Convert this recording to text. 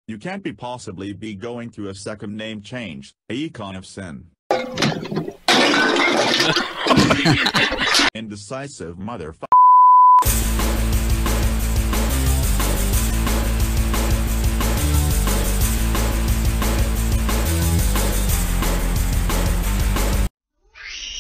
You can't possibly be going through a second name change, a icon of sin. Indecisive motherfucker.